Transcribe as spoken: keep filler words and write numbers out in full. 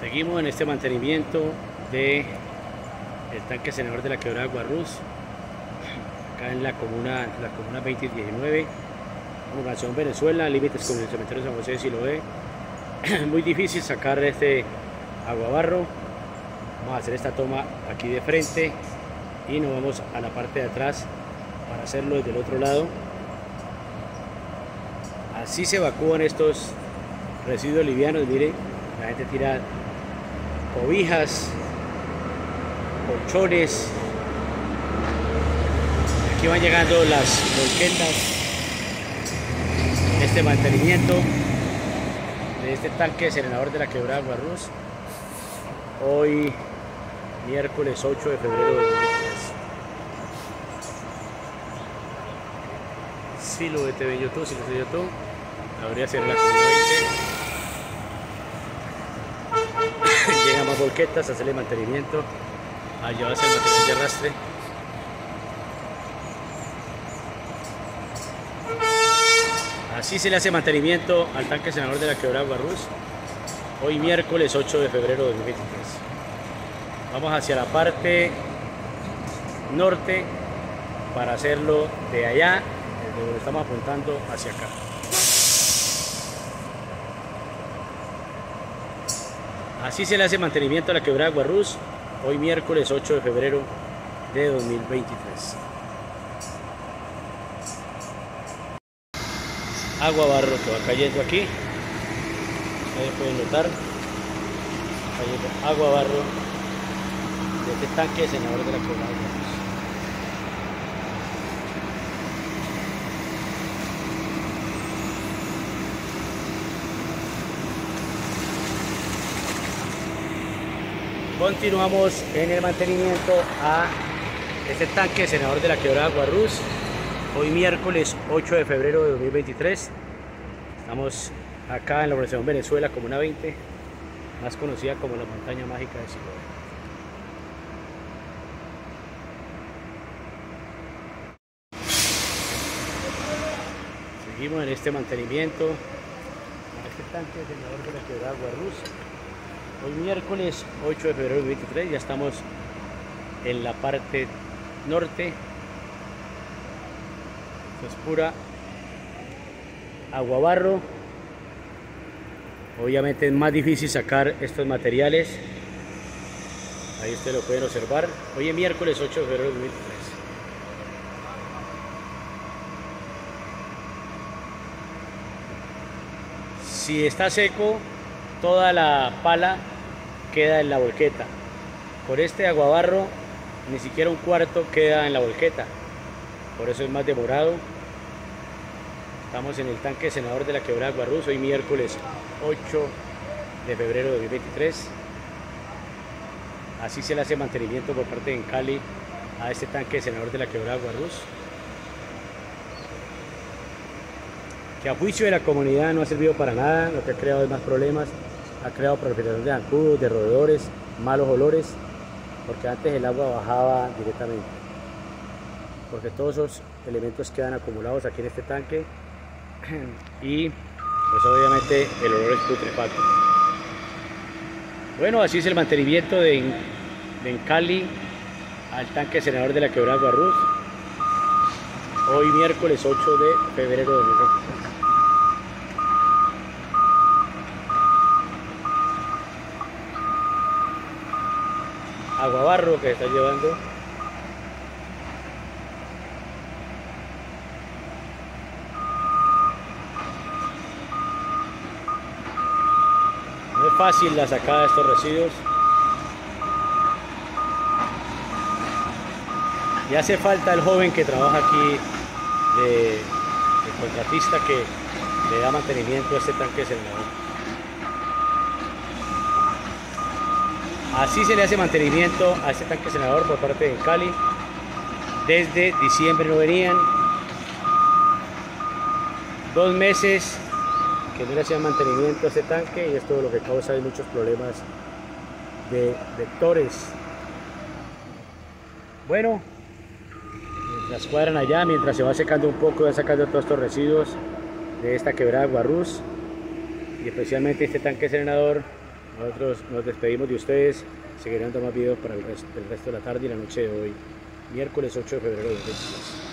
Seguimos en este mantenimiento de el tanque senador de la quebrada Guarrús, acá en la comuna, la comuna veinte diecinueve, Nación Venezuela, límites con el cementerio San José de Siloé. Muy difícil sacar este aguabarro. Vamos a hacer esta toma aquí de frente y nos vamos a la parte de atrás para hacerlo desde el otro lado. Así se evacúan estos residuos livianos. Miren, la gente tira cobijas, colchones. Aquí van llegando las volquetas. Este mantenimiento de este tanque senador de la quebrada Guarrús, hoy miércoles ocho de febrero de dos mil veintitrés. Si lo ve T V YouTube, si lo ve YouTube, habría ser la comuna veinte. Llegan más volquetas a hacerle mantenimiento, a llevarse el material de arrastre. Así se le hace mantenimiento al tanque senador de la quebrada Guarrús, hoy miércoles ocho de febrero de dos mil veintitrés. Vamos hacia la parte norte para hacerlo de allá, desde donde estamos apuntando hacia acá. Así se le hace mantenimiento a la quebrada Guarrús, hoy miércoles ocho de febrero de dos mil veintitrés. Agua barro que va cayendo aquí, ahí pueden notar, cayendo agua barro de este tanque senador de la quebrada Guarrús. Continuamos en el mantenimiento a este tanque senador de la quebrada Guarrús, hoy miércoles ocho de febrero de dos mil veintitrés. Estamos acá en la Nación Venezuela, comuna veinte, más conocida como la montaña mágica de Siloé. Seguimos en este mantenimiento a este tanque senador de la quebrada Guarrús, hoy miércoles ocho de febrero de dos mil veintitrés. Ya estamos en la parte norte. Esto es pura aguabarro. Obviamente es más difícil sacar estos materiales. Ahí ustedes lo pueden observar. Hoy es miércoles ocho de febrero de dos mil veintitrés. Si está seco, toda la pala queda en la volqueta. Con este aguabarro ni siquiera un cuarto queda en la volqueta, por eso es más demorado. Estamos en el tanque senador de la quebrada Guarrús, hoy miércoles ocho de febrero de dos mil veintitrés. Así se le hace mantenimiento por parte de Cali a este tanque senador de la quebrada Guarrús, que a juicio de la comunidad no ha servido para nada. Lo que ha creado es más problemas, ha creado proliferación de zancudos, de roedores, malos olores, porque antes el agua bajaba directamente, porque todos esos elementos quedan acumulados aquí en este tanque y pues obviamente el olor es putrefacto. Bueno, así es el mantenimiento de, de Encali al tanque senador de la quebrada Guarrús, hoy miércoles ocho de febrero de dos mil veintitrés. Aguabarro que se está llevando. No es fácil la sacada de estos residuos. Y hace falta el joven que trabaja aquí de, de contratista, que le da mantenimiento a este tanque senador. Así se le hace mantenimiento a este tanque senador por parte de Cali. Desde diciembre no venían, dos meses que no le hacían mantenimiento a este tanque, y esto lo que causa es muchos problemas de vectores. Bueno, mientras cuadran allá, mientras se va secando un poco, va sacando todos estos residuos de esta quebrada Guarrús, y especialmente este tanque senador, Nosotros nos despedimos de ustedes. Seguirán dando más videos para el resto, el resto de la tarde y la noche de hoy, miércoles ocho de febrero de dos mil veintidós.